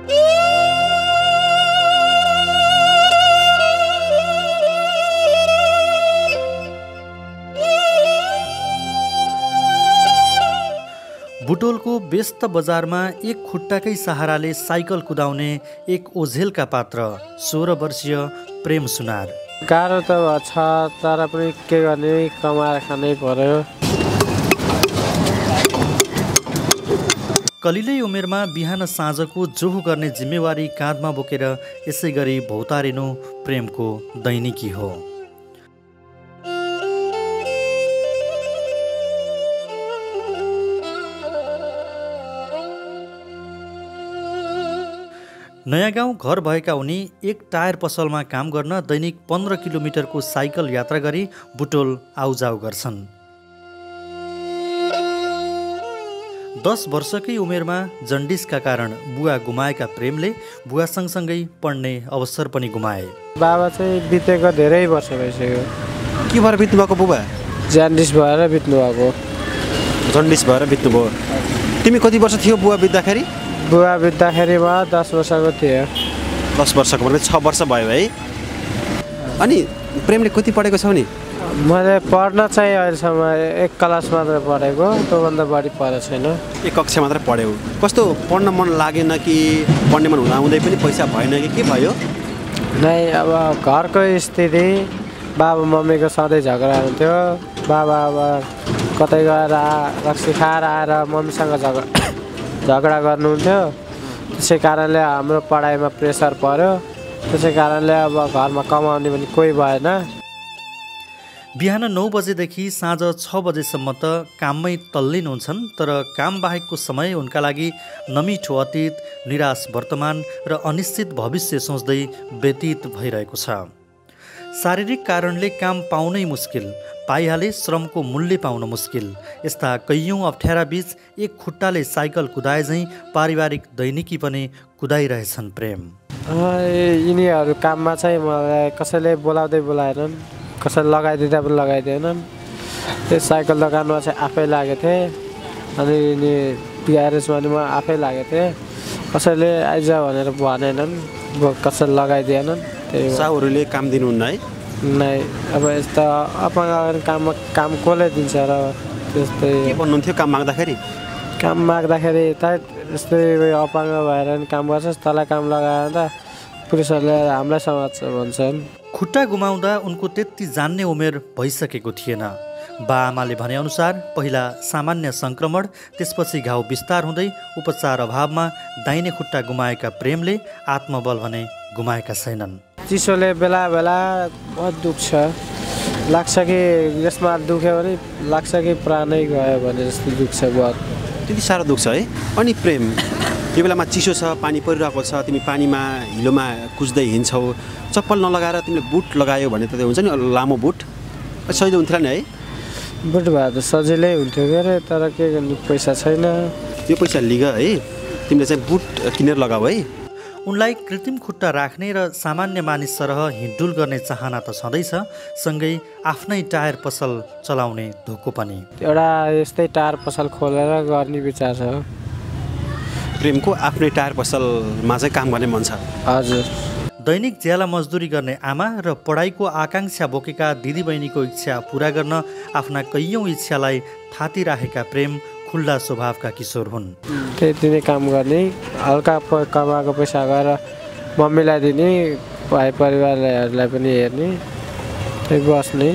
बुटोलको व्यस्त बजारमा एक खुट्टाकै सहाराले साइकल कुदाउने एक ओझेलका पात्र 16 वर्षीय प्रेम सुनार। गाह्रो त छ तर पनि के गर्ने, कमाएर खानै पर्यो। कलिलै उमेरमा बिहान साँझको जोहो गर्ने जिम्मेवारी काँधमा बोकेर यसै गरी भौतारिनु प्रेमको दैनिकी हो। नयाँ गाउँ घर भएका उनी एक टायर पसलमा काम गर्न दैनिक 15 किलोमिटरको साइकल यात्रा गरी बुटोल आउजाउ गर्छन्। 10 वर्षकै उमेरमा जन्डिसका कारण बुवा गुमाएका प्रेमले बुवा सँगसँगै पढ्ने अवसर पनि गुमाए। बाबा चाहिँ बितेको धेरै वर्ष भइसक्यो। के भएर बित्नु भएको बुबा? जन्डिस भएर बित्नु भएको। जन्डिस भएर बित्नु भयो। तिमी कति वर्ष थियो बुवा बित्दाखेरि? बुवा बित्दाखेरिमा 10 वर्षको थियो। 10 वर्षको भने 6 वर्ष भयो है। अनि प्रेमले कति पढेको छौ नि? मैले पढ्न चाहिँ अहिलेसम्म एक क्लास मात्र पढेको, त्योभन्दा बढी पढेको छैन। एक कक्षा मात्र पढ्यौ। कस्तो पढ्न मन लागेन कि पढ्ने मन हुँदाहुँदै पनि पैसा भएन कि के भयो? नै अब घरको स्थिति, बाबा मम्मीको सधैँ झगडा हुन्थ्यो। बाबा अब कतै गएर रक्सी खाएर आएर मम्मीसँग झगडा गर्नुहुन्थ्यो। त्यसै कारणले हाम्रो पढाइमा प्रेसर पर्यो। त्यसै कारणले अब घरमा कमाउने पनि कोही भएन। बिहान 9 बजेदेखि साँझ 6 बजेसम्म त काममै तल्लीन हुन्छन्, तर काम बाहेकको समय उनका लागि नमिठो अतीत, निराश वर्तमान र अनिश्चित भविष्य सोच्दै व्यतीत भइरहेको छ। शारीरिक कारणले काम पाउनै मुस्किल, पाइहाले श्रमको मूल्य पाउन मुस्किल। यस्ता कैयौँ अप्ठ्यारा बीच एक खुट्टाले साइकल कुदाए झैँ पारिवारिक दैनिकी पनि कुदाइरहेछन् प्रेम। यिनीहरू काममा चाहिँ मलाई कसैले बोलाएनन्, कसैले लगाइदिँदा पनि लगाइदिएनन्। त्यो साइकल दोकानमा चाहिँ आफै लागेको थिएँ। अनि ग्यारेजमा नि म आफै लागेको थिएँ। कसैले आइज भनेर भनेनन्, कसैले लगाइदिएनन्। त्यही साहुहरूले काम दिनुहुन्न है? नै, अब यस्तो अपाङ्ग काम कसले दिन्छ र? त्यस्तै के भन्नुहुन्थ्यो काम माग्दाखेरि? काम माग्दाखेरि त यस्तै अपाङ्ग भएर काम गर्छस्, तँलाई काम लगाएर त पुलिसहरूले हामीलाई समात्छ भन्छन्। खुट्टा गुमाउँदा उनको त्यति जान्ने उमेर भइसकेको थिएन। बाआमाले भनेअनुसार पहिला सामान्य सङ्क्रमण, त्यसपछि घाउ विस्तार हुँदै उपचार अभावमा दाहिने खुट्टा गुमाएका प्रेमले आत्मबल भने गुमाएका छैनन्। चिसोले बेला बेला बहुत दुख्छ, लाग्छ कि यसमा दुख्यो भने लाग्छ कि प्राणै गयो भने जस्तो दुख्छ बहुत। त्यति साह्रो दुख्छ है? अनि प्रेम यो बेलामा चिसो छ, पानी परिरहेको छ, तिमी पानीमा हिलोमा कुद्दै हिँड्छौ, चप्पल नलगाएर तिमीले बुट लगायो भने त हुन्छ नि लामो बुट, सजिलो हुन्थ्यो नि है? बुट भए त सजिलै हुन्थ्यो के अरे, तर के गर्नु पैसा छैन। त्यो पैसा लिग है, तिमीले चाहिँ बुट किनेर लगाऊ है। उनलाई कृत्रिम खुट्टा राख्ने र सामान्य मानिस सरह हिँडडुल गर्ने चाहना त छँदैछ, सँगै आफ्नै टायर पसल चलाउने धोको पनि। एउटा यस्तै टायर पसल खोलेर गर्ने विचार छ। प्रेमको आफ्नै टायर पसलमा चाहिँ काम गर्ने मन छ? हजुर। दैनिक ज्याला मजदुरी गर्ने आमा र पढाइको आकाङ्क्षा बोकेका दिदीबहिनीको इच्छा पुरा गर्न आफ्ना कैयौँ इच्छालाई थाती राखेका प्रेम खुल्ला स्वभावका किशोर हुन्। त्यति नै काम गर्ने, हल्का कमाएको पैसा गएर मम्मीलाई दिने, भाइ परिवारहरूलाई पनि हेर्ने, त्यही बस्ने।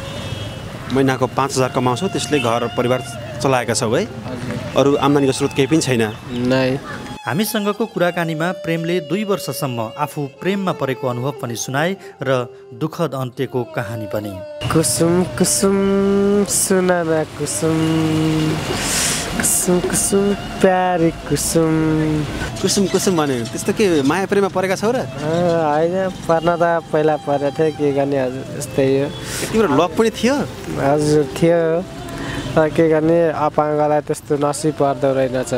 महिनाको 5000 कमाउँछौ, त्यसले घर परिवार चलाएका छौ है? अरू आम्दानीको स्रोत केही पनि छैन? नै। हामीसँगको कुराकानीमा प्रेमले 2 वर्षसम्म आफू प्रेममा परेको अनुभव पनि सुनाए र दुःखद अन्त्यको कहानी पनि। कुसुम कुसुम सुनाना कुसुम, कुसुम कुसुम प्यारी कुसुम। कुसुम कुसुम भने त्यस्तो के माया प्रेममा परेका छौ र? होइन, पर्न त पहिला परेको थियो, के गर्ने हजुर, यस्तै हो। तिम्रो लभ पनि थियो? हजुर थियो, तर के गर्ने अपाङ्गलाई त्यस्तो नसिब पर्दो रहेनछ।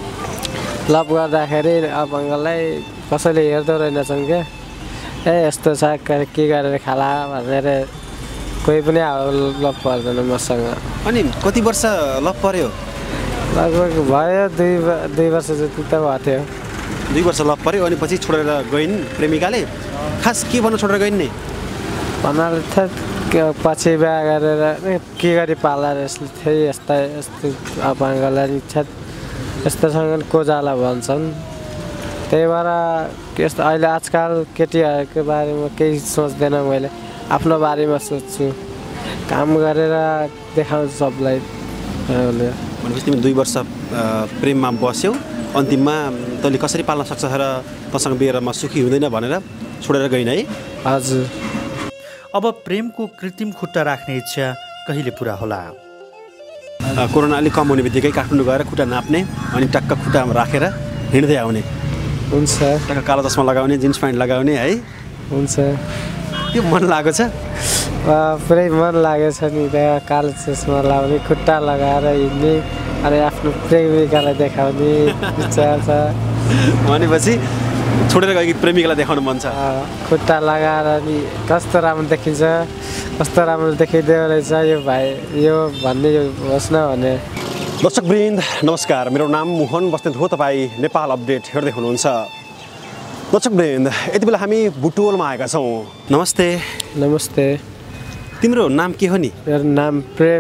लभ गर्दाखेरि अपाङ्गलाई कसैले हेर्दो रहेनछन् क्या, यस्तो छ के गरेर खाला भनेर कोही पनि लभ पर्दैन मसँग। अनि कति वर्ष लभ पर्यो? लगभग भयो 2 वर्ष जति त भएको थियो। 2 वर्ष लभ पऱ्यो अनि पछि छोडेर गइन् प्रेमिकाले खास के भन्न छोडेर गइन् नि भन्नाले त पछि बिहा गरेर के गरी पाला यसले थिए यस्तो अपाङ्गलाई यस्तोसँग कोजाला भन्छन् त्यही भएर यस्तो अहिले आजकल केटीहरूको बारेमा केही सोच्दैन मैले आफ्नो बारेमा सोच्छु काम गरेर देखाउँछु सबलाई भनेपछि तिमी 2 वर्ष प्रेममा बस्यौ अन्तिममा तैँले कसरी पाल्न सक्छ र तँसँग बिहेरमा सुखी हुँदैन भनेर छोडेर गइन् है हजुर अब प्रेमको कृत्रिम खुट्टा राख्ने इच्छा कहिले पुरा होला कोरोना अलिक कम हुने बित्तिकै काठमाडौँ गएर खुट्टा नाप्ने अनि टक्क खुट्टा राखेर हिँड्दै आउने हुन्छ टक्क कालो चस्मा लगाउने जिन्स प्यान्ट लगाउने है हुन्छ त्यो मन लागेको छ पुरै मन लागेको छ नि त्यहाँ कालो चस्मा लगाउने खुट्टा लगाएर हिँड्ने अनि आफ्नो प्रेमिकालाई देखाउने विचार छ भनेपछि छोडेर गएकी प्रेमिकालाई देखाउनु मन छ खुट्टा लगाएर नि कस्तो राम्रो देखिन्छ कस्तो राम्रो देखिँदो रहेछ यो भाइ यो भन्ने होस् न भने दर्शकवृन्द नमस्कार मेरो नाम मोहन बस्नेत हो तपाईँ नेपाल अपडेट हेर्दै हुनुहुन्छ दर्शकवृन्द यति बेला हामी बुटवलमा आएका छौँ नमस्ते नमस्ते तिम्रो नाम के हो नि मेरो नाम प्रेम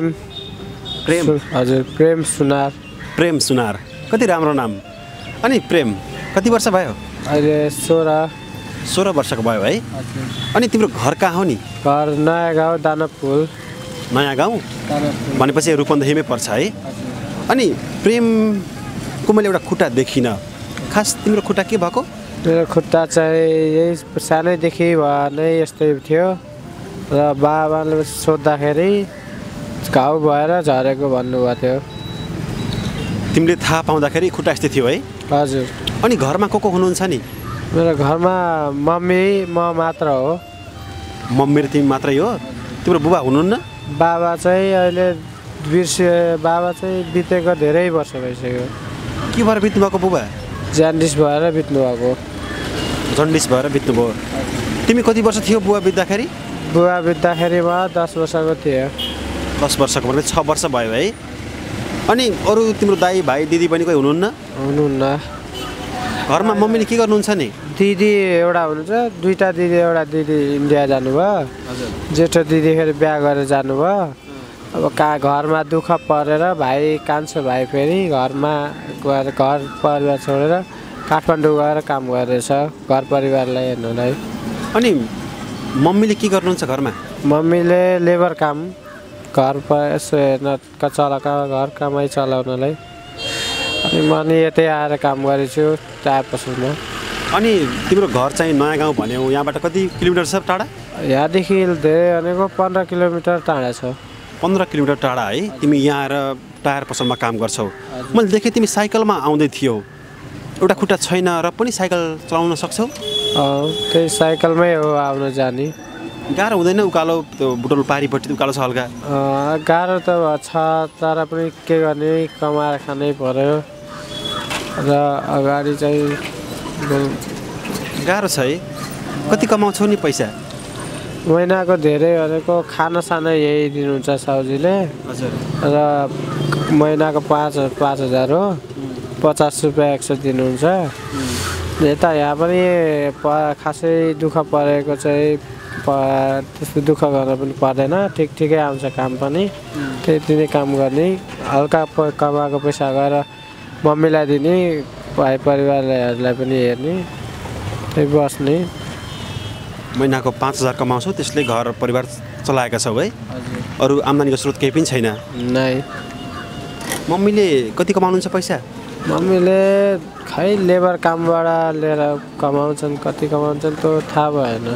हजुर प्रेम सुनार प्रेम सुनार कति राम्रो नाम अनि प्रेम कति वर्ष भयो अहिले 16 वर्षको भयो है अनि तिम्रो घर कहाँ हो नि घर नयाँ गाउँ दानपुल नयाँ गाउँ भनेपछि रूपन्देहीमै पर्छ है अनि प्रेमको मैले एउटा खुट्टा देखिनँ खास तिम्रो खुट्टा के भएको मेरो खुट्टा चाहिँ यही सानैदेखि नै यस्तै थियो र बाबाले सोद्धाखेरि घाउ भएर झरेको भन्नुभएको थियो तिमीले थाहा पाउँदाखेरि खुट्टा यस्तै थियो है हजुर अनि घरमा को हुनुहुन्छ नि मेरो घरमा मम्मी म मात्र हो मम्मी र तिमी मात्रै हो तिम्रो बुबा हुनुहुन्न बाबा चाहिँ अहिले बाबा चाहिँ बितेको धेरै वर्ष भइसक्यो के भएर बित्नु भएको बुबा जन्डिस भएर बित्नु भएको जन्डिस भएर बित्नुभयो तिमी कति वर्ष थियो बुबा बित्दाखेरि बुबा बित्दाखेरि म 10 वर्षको थिएँ 10 वर्षको भने 6 वर्ष भयो है अनि अरू तिम्रो दाइ भाइ दिदी बहिनी कोही हुनुहुन्न घरमा मम्मीले के गर्नुहुन्छ नि दिदी एउटा हुनुहुन्छ दुईटा दिदी एउटा दिदी इन्डिया जानुभयो जेठो दिदी फेरि बिहा गरेर जानुभयो अब घरमा दुःख परेर भाइ कान्छो भाइ फेरि घरमा गएर घर परिवार छोडेर काठमाडौँ गएर काम गरेछ घर परिवारलाई हेर्नुलाई अनि मम्मीले के गर्नुहुन्छ घरमा मम्मीले लेबर काम घर यसो हेर्न घर कमाइ चलाउनलाई अनि म नि यतै आएर काम गरेछु टायर पसलमा अनि तिम्रो घर चाहिँ नयाँ गाउँ भन्यौ यहाँबाट कति किलोमिटर छ टाढा यहाँदेखि धेरै भनेको 15 किलोमिटर टाढा छ 15 किलोमिटर टाढा है तिमी यहाँ आएर टायर पसलमा काम गर्छौ मैले देखेँ तिमी साइकलमा आउँदै थियौ एउटा खुट्टा छैन र पनि साइकल चलाउन सक्छौ त्यही साइकलमै हो आउन जाने गाह्रो हुँदैन उकालो त्यो बुटोल पारिपट्टि उकालो छ हल्का गाह्रो त छ तर पनि के गर्ने कमाएर खानै पर्यो र अगाडि चाहिँ गाह्रो छ है कति कमाउँछौ नि पैसा महिनाको धेरै भनेको खाना साना यही दिनुहुन्छ साउजीले हजुर र महिनाको 5,000 हो 50 रुपियाँ 100 दिनुहुन्छ यता यहाँ पनि खासै दुःख परेको चाहिँ त्यस्तो दुःख गर्न पनि पर्दैन ठिकै आउँछ काम पनि त्यति नै काम गर्ने हल्का कमाएको पैसा गएर मम्मीलाई दिने भाइ परिवारलाई पनि हेर्ने त्यही बस्ने महिनाको 5,000 कमाउँछौ त्यसले घर परिवार चलाएका छौ है अरू आम्दानीको स्रोत केही पनि छैन नै मम्मीले कति कमाउनुहुन्छ पैसा मम्मीले खै लेबर कामबाट लिएर कमाउँछन् कति कमाउँछन् त्यो थाहा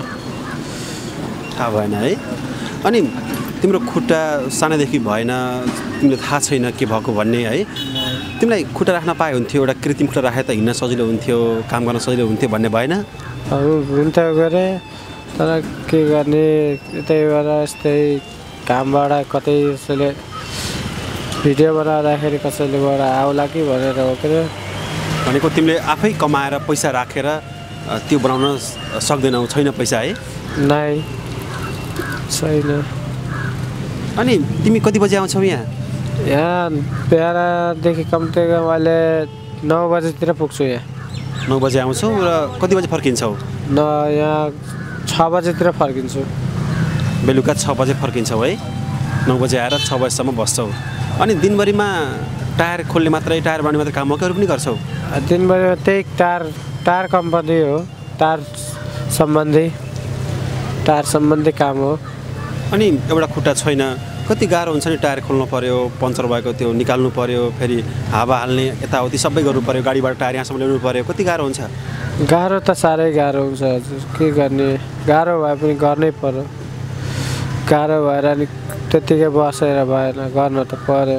भएन है अनि तिम्रो खुट्टा सानैदेखि भएन तिमीले थाहा छैन के भएको भन्ने है तिमीलाई खुट्टा राख्न पाए हुन्थ्यो एउटा कृत्रिम खुट्टा राखे त हिँड्न सजिलो हुन्थ्यो काम गर्न सजिलो हुन्थ्यो भन्ने भएन हुन्थ्यो गरे तर के गर्ने त्यहीबाट यस्तै कामबाट कतै कसैले भिडियो बनाउँदाखेरि कसैलेबाट आउला कि भनेर हो के भनेको तिमीले आफै कमाएर पैसा राखेर त्यो बनाउन सक्दैनौ छैन पैसा है नै छैन अनि तिमी कति बजे आउँछौ यहाँ बिहानदेखि कम्ती मैले 9 बजेतिर पुग्छु यहाँ 9 बजे आउँछौ र कति बजे फर्किन्छौ? यहाँ 6 बजेतिर फर्किन्छु। बेलुका 6 बजे फर्किन्छौ है? 9 बजे आएर 6 बजेसम्म बस्छौ। अनि दिनभरिमा टायर खोल्ने मात्रै, टायर बनाउने मात्रै काम हो कि अरू पनि गर्छौ? दिनभरिमा त्यही टायर कम्पनी हो, टायर सम्बन्धी काम हो। अनि एउटा खुट्टा छैन, कति गाह्रो हुन्छ नि टायर खोल्नु पर्यो, पङ्चर भएको त्यो निकाल्नु पर्यो, फेरि हावा हाल्ने यताउति सबै गर्नु पर्यो, गाडीबाट टायर यहाँसम्म ल्याउनु पर्यो, कति गाह्रो हुन्छ? गाह्रो त साह्रै गाह्रो हुन्छ हजुर, के गर्ने, गाह्रो भए पनि गर्नै पर्यो। गाह्रो भएर नि त्यतिकै बसेर भएन, गर्न त पर्यो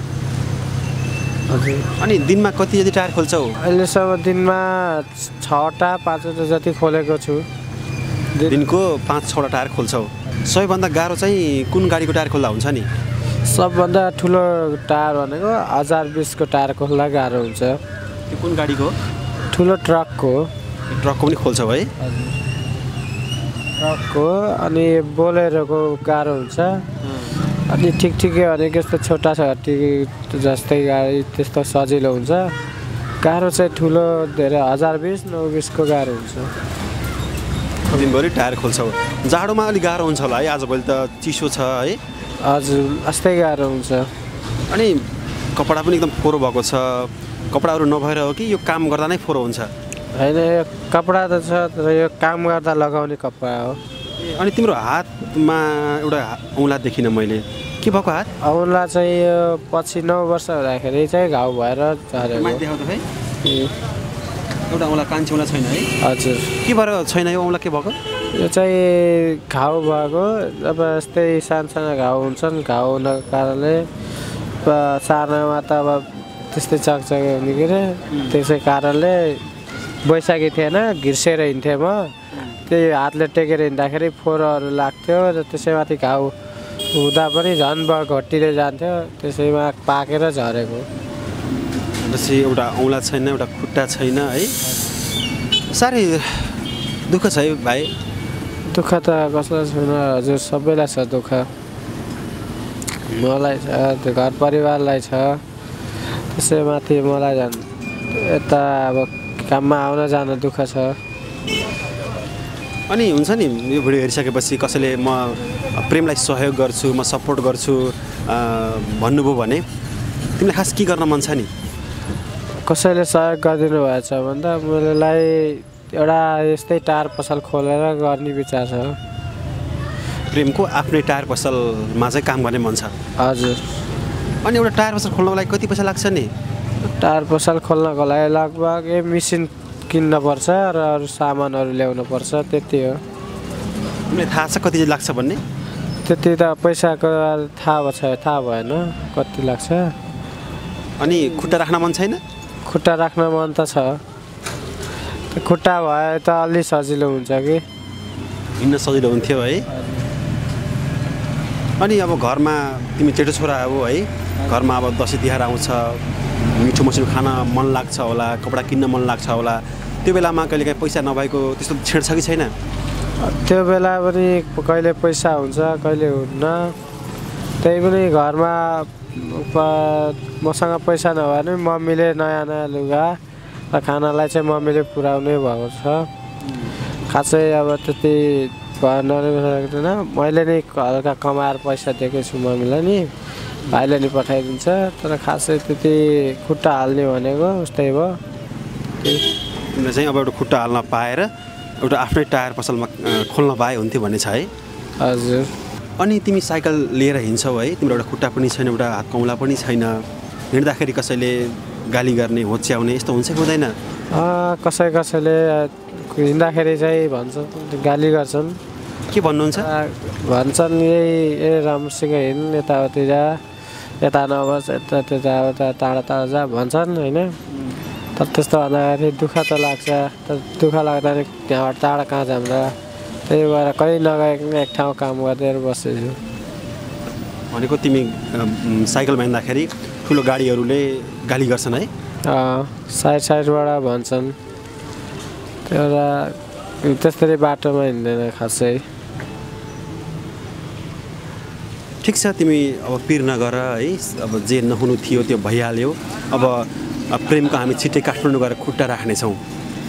हजुर। अनि दिनमा कति जति टायर खोल्छौ? अहिलेसम्म दिनमा 6वटा 5वटा जति खोलेको छु। दिनको 5-6वटा टायर खोल्छौ। सबैभन्दा गाह्रो चाहिँ कुन गाडीको टायर खोल्दा हुन्छ नि? सबभन्दा ठुलो टायर भनेको 1020 को टायर खोल्दा गाह्रो हुन्छ। त्यो कुन गाडीको? ठुलो ट्रकको। ट्रकको पनि खोल्छौ है? ट्रकको अनि बोलेरोको गाह्रो हुन्छ। अनि ठिकै भनेको यस्तो छोटा जस्तै गाडी त्यस्तो सजिलो हुन्छ। गाह्रो चाहिँ ठुलो धेरै 1020-920 को गाह्रो हुन्छ। दिनभरि टायर खोल्छौ। जाडोमा अलिक गाह्रो हुन्छ होला है? आजभोलि त चिसो छ है? हजुर अस्तै गाह्रो हुन्छ। अनि कपडा पनि एकदम फोहोर भएको छ। कपडाहरू नभएर हो कि यो काम गर्दा नै फोहोर हुन्छ? होइन, यो कपडा त छ तर यो काम गर्दा लगाउने कपडा हो। अनि तिम्रो हातमा एउटा औँला देखिनँ मैले, के भएको हात? औँला चाहिँ यो पछि 9 वर्ष हुँदाखेरि चाहिँ घाउ भएर झरेको। एउटा औँला कान्छी औँला छैन है? हजुर। के भएर छैन यो औँला, के भएको? यो चाहिँ घाउ भएको, अब यस्तै सानो घाउ हुन्छन्, घाउ हुनको कारणले सानोमा त अब त्यस्तै चकचक हुने के अरे, त्यसै कारणले बैशाखी थिएन, घिर्सेर हिँड्थेँ म, त्यही हातले टेकेर हिँड्दाखेरि फोहोरहरू लाग्थ्यो र त्यसैमाथि घाउ हुँदा पनि झन् घटिँदै जान्थ्यो, त्यसैमा पाकेर झरेको। जस्तै एउटा औँला छैन, एउटा खुट्टा छैन है? साह्रै दुःख छ है भाइ? दुःख त कसलाई छैन हजुर, सबैलाई छ दुःख। मलाई छ, त्यो घर परिवारलाई छ, त्यसैमाथि मलाई झन् यता अब काममा आउन जान दुःख छ। अनि हुन्छ नि यो भिडियो हेरिसकेपछि कसैले म प्रेमलाई सहयोग गर्छु, म सपोर्ट गर्छु भन्नुभयो भने तिमीलाई खास के गर्न मन छ नि? कसैले सहयोग गरिदिनु भएछ भन्दा मलाई एउटा यस्तै टायर पसल खोलेर गर्ने विचार छ। प्रेमको आफ्नै टायर पसलमा चाहिँ काम गर्ने मन छ? हजुर। अनि एउटा टायर पसल खोल्नको लागि कति पैसा लाग्छ नि? टायर पसल खोल्नको लागि लगभग मेसिन किन्न पर्छ र अरू सामानहरू ल्याउनु पर्छ, त्यति हो। तिमीलाई थाहा छ कति लाग्छ भन्ने? त्यति त पैसाको थाहा भएन कति लाग्छ। अनि खुट्टा राख्न मन छैन? खुट्टा राख्न मन त छ, खुट्टा भए त अलि सजिलो हुन्छ कि, हिँड्न सजिलो हुन्थ्यो है? अनि अब घरमा तिमी जेठो छोरा हो है, घरमा अब दसैँ तिहार आउँछ, मिठो मसिनो खान मन लाग्छ होला, कपडा किन्न मन लाग्छ होला, त्यो बेलामा कहिलेकाहीँ पैसा नभएको त्यस्तो छेड छ कि छैन? त्यो बेला पनि कहिले पैसा हुन्छ कहिले हुन्न, त्यही पनि घरमा मसँग पैसा नभए पनि मम्मीले नयाँ लुगा र खानालाई चाहिँ मम्मीले पुर्याउनै भएको छ। खासै अब त्यति नसक्दैन, मैले नै हल्का कमाएर पैसा दिएकै छु मम्मीलाई नि, भाइले नि पठाइदिन्छ, तर खासै त्यति खुट्टा हाल्ने भनेको उस्तै भयो। तिमीले चाहिँ अब एउटा खुट्टा हाल्न पाएर एउटा आफ्नै टायर पसलमा खोल्न पाए हुन्थ्यो भन्ने छ है? हजुर। अनि तिमी साइकल लिएर हिँड्छौ है, तिम्रो एउटा खुट्टा पनि छैन, एउटा हात औँला पनि छैन, हिँड्दाखेरि कसैले गाली गर्ने, होच्याउने यस्तो हुन्छ कि हुँदैन? कसैले हिँड्दाखेरि चाहिँ भन्छ, गाली गर्छन्। के भन्नुहुन्छ? भन्छन् यही राम्रोसँग हिँड्नु, यताउति जा, यता नबस, यता टाढा जा भन्छन् होइन। तर त्यस्तो भन्दाखेरि दुःख त लाग्छ, तर दुःख लाग्दा नि त्यहाँबाट टाढा कहाँ जान्छ, त्यही भएर कहीँ नगएको एक ठाउँ काम गरेर बसेछु। भनेको तिमी साइकलमा हिँड्दाखेरि ठुलो गाडीहरूले गाली गर्छन् है? साइडबाट भन्छन्, त्यो त्यस्तरी बाटोमा हिँड्दैन खासै। ठिक छ, तिमी अब पिर नगर है, अब जे नहुनु थियो त्यो भइहाल्यो। अब प्रेमको हामी छिट्टै काठमाडौँ गएर खुट्टा राख्नेछौँ।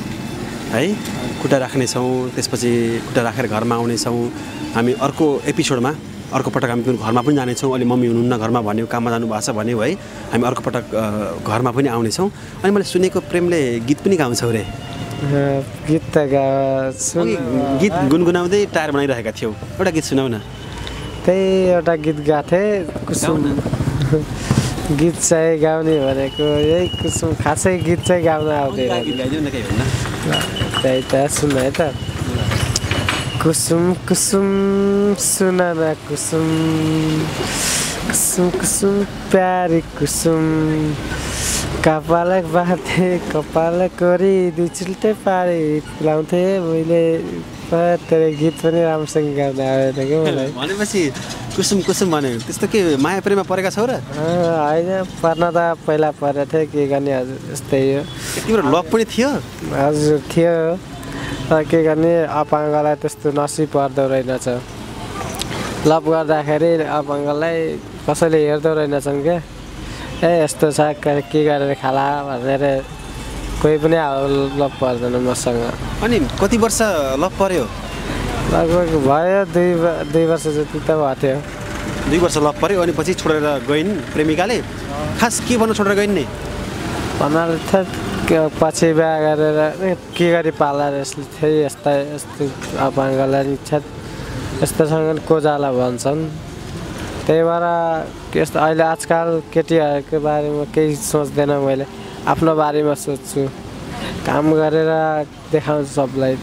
है खुट्टा राख्नेछौँ त्यसपछि खुट्टा राखेर घरमा आउनेछौँ हामी अर्को एपिसोडमा अर्को पटक हामी घरमा पनि जानेछौँ अहिले मम्मी हुनुहुन्न घरमा भन्यो काममा जानुभएको छ भन्यो है हामी अर्को पटक घरमा पनि आउनेछौँ अनि मैले सुनेको प्रेमले गीत पनि गाउँछौ रे गीत त गीत गुनगुनाउँदै टायर बनाइरहेका थियौ एउटा गीत सुनाउ न त्यही एउटा गीत गाएको थिएँ कुसुम गीत चाहिँ गाउने भनेको यही कुसुम खासै गीत चाहिँ गाउन आउँदैन त्यही त सुन है त कुसुम कुसुम सुन न कुसुम कुसुम कुसुम प्यारी कुसुम कपाल बाँधे कपाल कोरी दुई चिल्टे पारी लाउँथे मैले तेरो गीत पनि राम्रोसँग गाउन आएन कि मलाई भनेपछि कुसुम कुसुम भन्यो त्यस्तो के माया प्रेममा परेका छौ र होइन पर्न त पहिला परेको थियो के गर्ने हजुर यस्तै हो तिम्रो लभ पनि थियो हजुर थियो तर के गर्ने अपाङ्गलाई त्यस्तो नसिब पर्दो रहेनछ लभ गर्दाखेरि अपाङ्गलाई कसैले हेर्दो रहेनछन् क्या यस्तो छ के गरेर खाला भनेर कोही पनि लभ पर्दैन मसँग अनि कति वर्ष लभ पर्यो लगभग भयो दुई वर्ष जति त भएको थियो 2 वर्ष लभ पर्यो अनि पछि छोडेर गइन् प्रेमिकाले खास के भन्न छोडेर गइन् नि भन्नाले त पछि बिहा गरेर के गरी पाला यसले थिए यस्तो अपाङ्गलाई यस्तोसँग को जाला भन्छन् त्यही भएर यस्तो अहिले आजकल केटीहरूको बारेमा केही सोच्दैन मैले आफ्नो बारेमा सोच्छु काम गरेर देखाउँछु सबलाई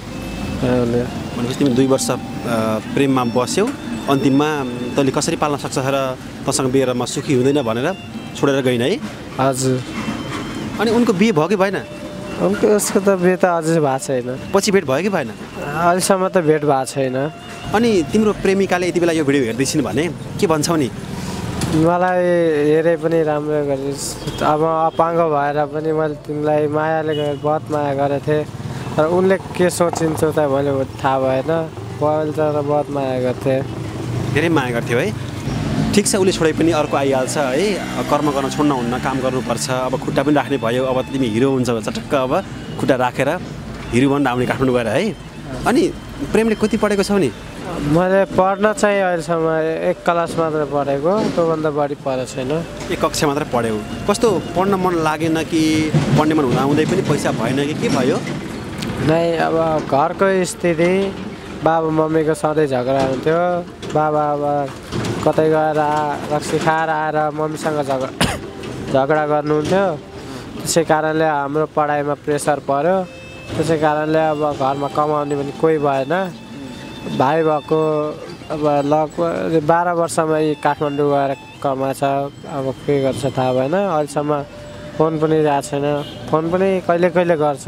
भनेपछि तिमी 2 वर्ष प्रेममा बस्यौ अन्तिममा तैँले कसरी पाल्न सक्छ र तँसँग बिहेमा सुखी हुँदैन भनेर छोडेर गइन् है हजुर अनि उनको बिहे भयो कि भएन उसको त बिहे त अझै भएको छैन पछि भेट भयो कि भएन अहिलेसम्म त भेट भएको छैन अनि तिम्रो प्रेमिकाले यति बेला यो भिडियो हेर्दैछिन् भने के भन्छौ नि मलाई हेरे पनि राम्रो गरे अब अपाङ्ग भएर पनि मैले तिमीलाई मायाले बहुत माया गरेको थिएँ तर उनले के सोचिन्छ त मैले थाहा भएन पहिले त बहुत माया गर्थेँ धेरै माया गर्थ्यो है ठिक छ उसले छोडे पनि अर्को आइहाल्छ है कर्म गर्न छोड्न हुन्न काम गर्नुपर्छ अब खुट्टा पनि राख्ने भयो अब तिमी हिरो हुन्छ चटक्क अब खुट्टा राखेर हिरो बन्न आउने काठमाडौँ गएर है अनि प्रेमले कति पढेको छौ नि मैले पढ्न चाहिँ अहिलेसम्म 1 क्लास मात्र पढेको त्योभन्दा बढी पढेको छैन 1 कक्षा मात्र पढ्यौ कस्तो पढ्न मन लागेन कि पढ्ने मन हुँदाहुँदै पनि पैसा भएन कि के भयो नै अब घरको स्थिति बाबा मम्मीको सधैँ झगडा हुन्थ्यो बाबा अब कतै गएर रक्सी खाएर आएर मम्मीसँग झगडा गर्नुहुन्थ्यो त्यसै कारणले हाम्रो पढाइमा प्रेसर पर्यो त्यसै कारणले अब घरमा कमाउने पनि कोही भएन भाइ भएको अब लगभग 12 वर्षमै काठमाडौँ गएर कमाछ अब के गर्छ थाहा भएन अहिलेसम्म फोन पनि रहेको छैन फोन पनि कहिले कहिले गर्छ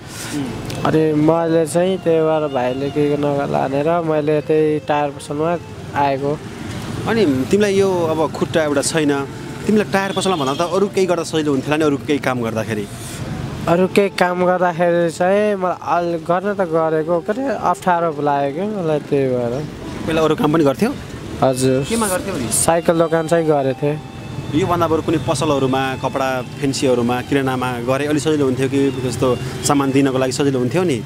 अनि मैले चाहिँ त्यही भएर भाइले के नगर्ला भनेर मैले त्यही टायर पसलमा आएको अनि तिमीलाई यो अब खुट्टा एउटा छैन तिमीलाई टायर पसलमा भन्दा त अरू केही गर्दा सजिलो हुन्थ्यो नि अरू केही काम गर्दाखेरि अरू केही काम गर्दाखेरि चाहिँ मलाई गर्न त गरेको कति अप्ठ्यारो लाग्यो क्या मलाई त्यही भएर पहिला अरू काम पनि गर्थ्यौ हजुर केमा गर्थ्यौ नि साइकल दोकान चाहिँ गरेको थिएँ योभन्दा बरु कुनै पसलहरूमा कपडा फेन्सीहरूमा किरानामा गरे अलि सजिलो हुन्थ्यो कि जस्तो सामान दिनको लागि सजिलो हुन्थ्यो नि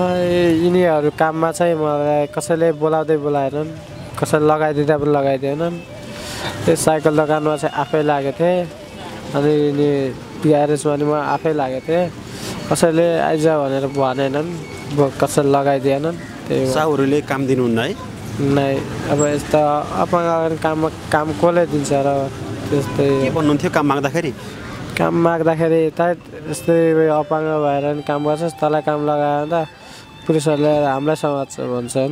यिनीहरू काममा चाहिँ मलाई कसैले बोलाएनन् कसैले लगाइदिँदा पनि लगाइदिएनन् त्यो साइकल दोकानमा चाहिँ आफै लागेको थिएँ अनि यिनी ग्यारेजमा नि म आफै लागेको थिएँ कसैले आइज भनेर भनेनन् कसैले लगाइदिएनन् त्यही साहुहरूले काम दिनुहुन्न है नै अब यस्तो अपाङ्ग काम कसले दिन्छ र त्यस्तै के भन्नुहुन्थ्यो काम माग्दाखेरि त यस्तै अपाङ्ग भएर नि काम गर्छस् तँलाई काम लगायो भने त पुलिसहरूले हामीलाई समात्छ भन्छन्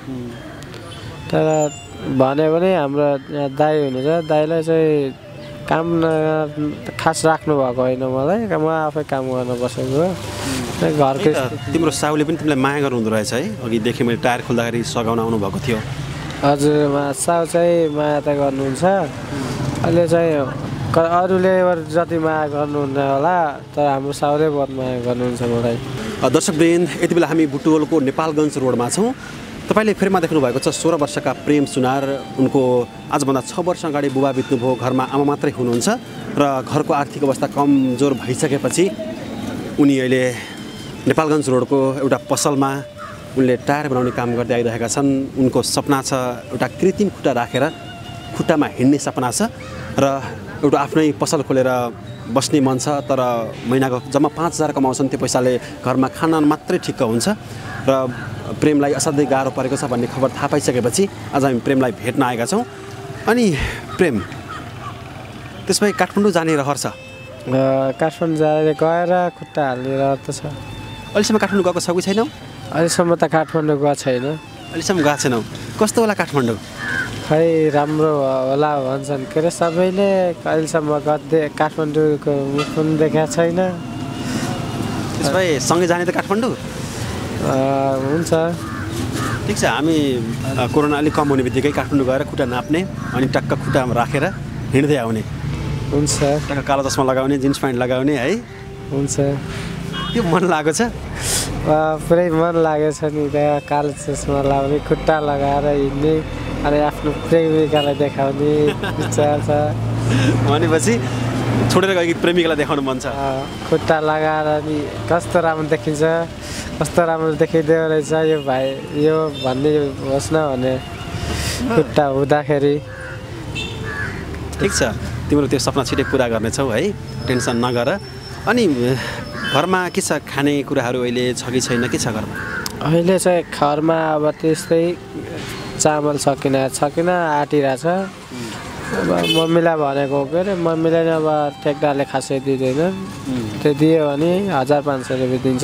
तर भन्यो भने हाम्रो दाइ हुनुहुन्छ दाइलाई चाहिँ काम खास राख्नु भएको होइन मलाई म आफै काम गर्न बसेको घरकै तिम्रो साहुले पनि तिमीलाई माया गर्नुहुँदो रहेछ है अघिदेखि मैले टायर खोल्दाखेरि सघाउन आउनु भएको थियो हजुर साहु चाहिँ माया त गर्नुहुन्छ अहिले चाहिँ अरूले जति माया गर्नुहुन्न होला तर हाम्रो साहुले बहुत माया गर्नुहुन्छ मलाई दर्शकवृन्द यति बेला हामी बुटवलको नेपालगञ्ज रोडमा छौँ तपाईँले फेरिमा देख्नु भएको छ 16 वर्षका प्रेम सुनार उनको आजभन्दा 6 वर्ष अगाडि बुबा बित्नुभयो घरमा आमा मात्रै हुनुहुन्छ र घरको आर्थिक अवस्था कमजोर भइसकेपछि उनी अहिले नेपालगञ्ज रोडको एउटा पसलमा उनले टायर बनाउने काम गर्दै आइरहेका छन्। उनको सपना छ एउटा कृत्रिम खुट्टा राखेर खुट्टामा हिँड्ने सपना छ र एउटा आफ्नै पसल खोलेर बस्ने मन छ। तर महिनाको जम्मा 5,000 कमाउँछन्, त्यो पैसाले घरमा खाना मात्रै ठिक्क हुन्छ। र प्रेमलाई असाध्यै गाह्रो परेको छ भन्ने खबर थाहा पाइसकेपछि आज हामी प्रेमलाई भेट्न आएका छौँ। अनि प्रेम, त्यसपछि काठमाडौँ जाने रहर छ? काठमाडौँ जाएर गएर खुट्टा हाल्ने रहर त छ। अहिलेसम्म काठमाडौँ गएको छ कि छैनौ? अहिलेसम्म त काठमाडौँ गएको छैन। अहिलेसम्म गएको छैनौ? कस्तो होला काठमाडौँ? खै राम्रो होला भन्छन् के अरे सबैले। अहिलेसम्म काठमाडौँको मुख पनि देखाएको छैन। त्यसो भए सँगै जाने त काठमाडौँ? हुन्छ, ठिक छ। हामी कोरोना अलिक कम हुने बित्तिकै काठमाडौँ गएर खुट्टा नाप्ने अनि टक्क खुट्टामा राखेर हिँड्दै आउने। हुन्छ, टक्क कालो चस्मा लगाउने, जिन्स प्यान्ट लगाउने है। हुन्छ, त्यो मन लागेको छ? पुरै मन लागेको छ नि। त्यहाँ कालो चस्मा लगाउने, खुट्टा लगाएर हिँड्ने अनि आफ्नो प्रेमिकालाई देखाउने इच्छा छ। भनेपछि छोडेर गएको प्रेमिकालाई देखाउनु मन छ? खुट्टा लगाएर नि कस्तो राम्रो देखिन्छ, कस्तो राम्रो देखिँदो रहेछ यो भाइ, यो भन्ने होस् न भने खुट्टा हुँदाखेरि। ठिक छ, तिम्रो त्यो सपना छिटै पुरा गर्नेछौ है, टेन्सन नगर। अनि घरमा के छ, खाने कुराहरू अहिले छ कि छैन? के छ घरमा? अहिले चाहिँ घरमा अब त्यस्तै चामल सकिन आँटिरहेछ। अब मम्मीलाई भनेको के अरे मम्मीलाई नै अब ठेक्दारले खासै दिँदैन। त्यो दियो भने 1,500 रुपियाँ दिन्छ।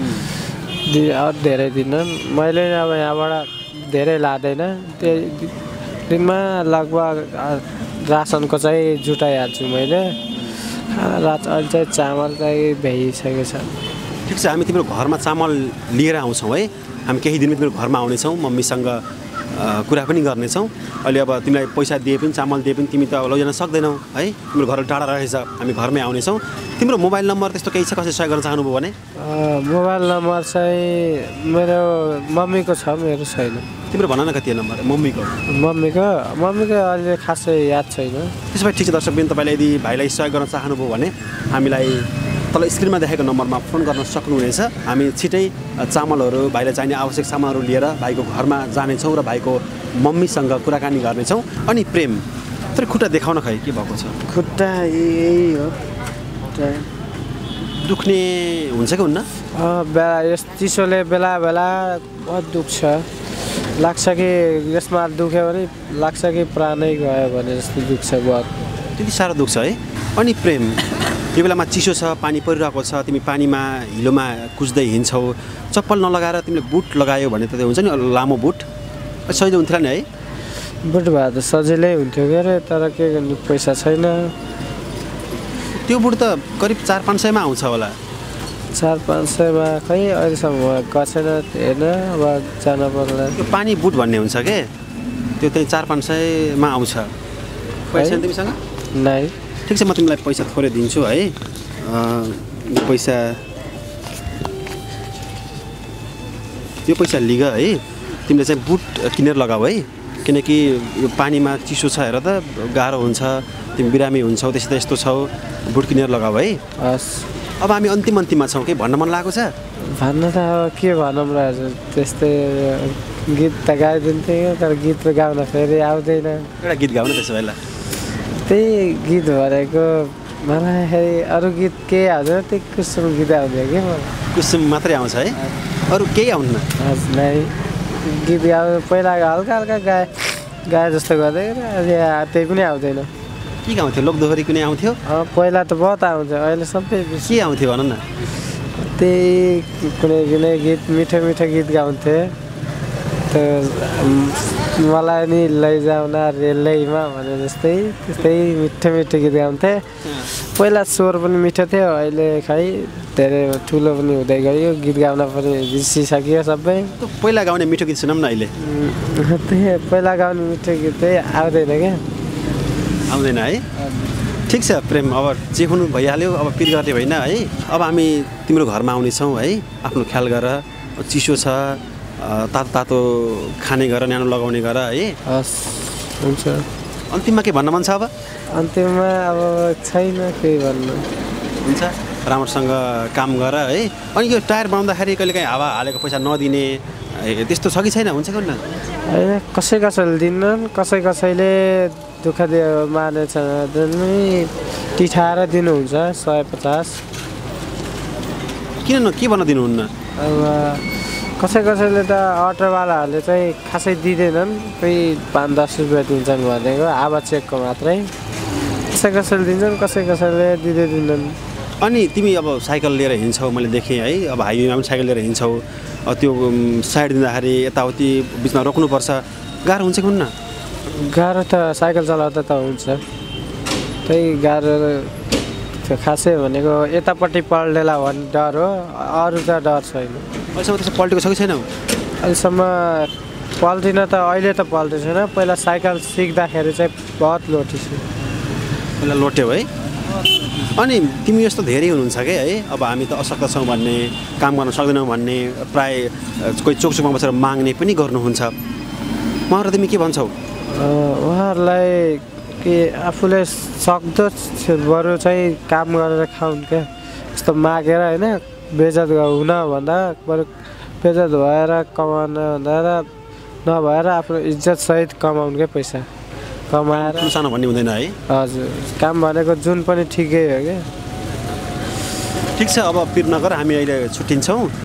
अरू धेरै दिन्नन्। मैले अब यहाँबाट धेरै लाँदैन। त्यो दिनमा लगभग रासनको चाहिँ जुटाइहाल्छु मैले। अहिले चाहिँ चामल चाहिँ भ्याइसकेको छ। ठिक छ, हामी तिम्रो घरमा चामल लिएर आउँछौँ है। हामी केही दिनमा तिम्रो घरमा आउनेछौँ, मम्मीसँग कुरा पनि गर्नेछौँ। अहिले अब तिमीलाई पैसा दिए पनि, चामल दिए पनि तिमी त लैजान सक्दैनौ है, तिम्रो घर टाढा रहेछ। हामी घरमै आउनेछौँ। तिम्रो मोबाइल नम्बर त्यस्तो केही छ, कसैले सहयोग गर्न चाहनुभयो भने? मोबाइल नम्बर चाहिँ मेरो मम्मीको छ, मेरो छैन। तिम्रो भन न कति नम्बर मम्मीको? मम्मीको अहिले खासै याद छैन। त्यसो भए ठिक छ दर्शकबिन, तपाईँले यदि भाइलाई सहयोग गर्न चाहनुभयो भने हामीलाई तल स्क्रिनमा देखेको नम्बरमा फोन गर्न सक्नुहुनेछ। हामी छिटै चामलहरू, भाइलाई चाहिने आवश्यक सामानहरू लिएर भाइको घरमा जानेछौँ र भाइको मम्मीसँग कुराकानी गर्नेछौँ। अनि प्रेम, तर खुट्टा देखाउन खै के भएको छ? खुट्टा यही हो, दुख्ने हुन्छ कि हुन्न? बेला यस चिसोले बेला बहुत दुख्छ। लाग्छ कि यसमा दुख्यो भने लाग्छ कि प्राणै गयो भने जस्तो दुख्छ बहुत। त्यति साह्रो दुख्छ है? अनि प्रेम, यो बेलामा चिसो छ, पानी परिरहेको छ, तिमी पानीमा हिलोमा कुद्दै हिँड्छौ, चप्पल नलगाएर तिमीले बुट लगायो भने त त्यो हुन्छ नि, लामो बुट सजिलो हुन्थ्यो नि है? बुट भए त सजिलै हुन्थ्यो के अरे, तर के गर्नु पैसा छैन। त्यो बुट त करिब 400-500मा आउँछ होला। 400-500मा खै अहिलेसम्म गएको छैन, हेर्न अब जान पर्ला। त्यो पानी बुट भन्ने हुन्छ के, त्यो चाहिँ 400-500मा आउँछ। पैसा छैन तिमीसँग? नै। ठिक छ, म तिमीलाई पैसा थोरै दिन्छु है। यो पैसा लिग है, तिमीले चाहिँ बुट किनेर लगाऊ है। किनकि यो पानीमा चिसो छ हेर त, गाह्रो हुन्छ, तिमी बिरामी हुन्छौ, त्यस्तो यस्तो छौ, बुट किनेर लगाऊ है। हस्। अब हामी अन्तिममा छौँ, केही भन्न मन लागेको छ? भन्न त अब के भनौँ र हजुर, त्यस्तै गीत त गाइदिन्थ्यो तर गीत गाउन फेरि आउँदैन। एउटा गीत गाउन त्यसो भए ल। त्यही गीत भनेको मलाई फेरि अरू गीत केही आउँदैन, त्यही कुसुम गीत आउँथ्यो कि मलाई। कुसुम मात्रै आउँछ है, अरू केही आउँदैन? हजुर नै, गीत गाउनु पहिला हल्का गाए जस्तो गर्दै त्यही पनि आउँदैन। के गाउँथ्यो? लोकदोहोरी कुनै आउँथ्यो? पहिला त बहुत आउँथ्यो, अहिले सबै के आउँथ्यो भन न? त्यही कुनै गीत, मिठो गीत गाउँथे। मलाई नि लैजाउन रेलैमा भने जस्तै त्यस्तै मिठो गीत गाउँथे। पहिला स्वर पनि मिठो थियो, अहिले खै धेरै ठुलो पनि हुँदै गयो, गीत गाउन पनि बिर्सिसक्यो सबै। पहिला गाउने मिठो गीत सुनौँ न अहिले। त्यही पहिला गाउने मिठो गीत चाहिँ आउँदैन क्या, आउँदैन है? ठिक छ प्रेम, अब जे हुनु भइहाल्यो, अब पिर गर्ने होइन है। अब हामी तिम्रो घरमा आउनेछौँ है, आफ्नो ख्याल गर, चिसो छ, तातो खाने गर, न्यानो लगाउने गर है। हस्, हुन्छ। अन्तिममा के भन्न मन छ अब? अन्तिममा अब छैन केही भन्नु। हुन्छ। राम्रोसँग काम गर है। अनि यो टायर बनाउँदाखेरि कहिलेकाहीँ हावा हालेको पैसा नदिने त्यस्तो छ कि छैन, हुन्छ कि हुन्न? कसैले दिन्नन्, कसैले दुःख मानेछ टिठाएर दिनुहुन्छ 150। किन के भन्न दिनुहुन्न? अब कसैले त अटोवालाहरूले चाहिँ खासै दिँदैनन्, कोही 5-10 रुपियाँ दिन्छन् भनेको हावा चेकको मात्रै। कसैले दिन्छन्, कसैले दिँदैनन्। अनि तिमी अब साइकल लिएर हिँड्छौ, मैले देखेँ है, अब हाइवेमा पनि साइकल लिएर हिँड्छौ, त्यो साइड दिँदाखेरि यताउति बिचमा रोक्नुपर्छ, गाह्रो हुन्छ कि हुन्न? गाह्रो त साइकल चलाउँदा त हुन्छ, त्यही गाह्रो खासै भनेको यतापट्टि पल्टेला भन्ने डर हो, अरू त डर छैन। अहिलेसम्म त्यस्तो पल्टेको छ कि छैन? अहिलेसम्म पल्टिन त अहिले त पल्टेको छैन, पहिला साइकल सिक्दाखेरि चाहिँ बहुत लोटेछु। पहिला लोट्यौ है? अनि तिमी यस्तो धेरै हुनुहुन्छ कि है, अब हामी त अशक्त छौँ भन्ने, काम गर्न सक्दैनौँ भन्ने, प्राय कोही चोकमा बसेर माग्ने पनि गर्नुहुन्छ। उहाँहरू तिमी के भन्छौ? उहाँहरूलाई कि आफूले सक्दो बरु चाहिँ काम गरेर खाउन् क्या, यस्तो मागेर होइन बेइज्जत हुनभन्दा बरु बेइज्जत भएर कमाउनु भन्दा नभएर आफ्नो इज्जतसहित कमाउनु क्या, पैसा कमाएर सानो भन्ने हुँदैन है। हजुर, काम भनेको जुन पनि ठिकै हो क्या। ठिक छ, अब पिर नगर, हामी अहिले छुट्टिन्छौँ।